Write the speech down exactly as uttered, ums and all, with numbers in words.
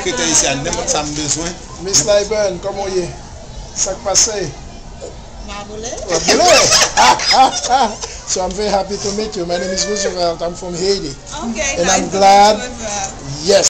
secrétaire ici, n'importe ça besoin. Miss Liburn, comment est-ce? Ça passe? So I'm very happy to meet you. My name is Roosevelt. I'm from Haiti. Okay. And nice I'm glad. Yes.